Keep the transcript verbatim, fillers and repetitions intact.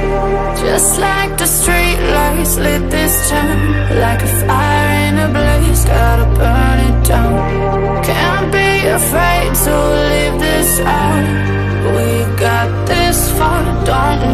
Just like the street lights lit this town, like a fire in a blaze, gotta burn it down. Can't be afraid to leave this out. We got this far, don't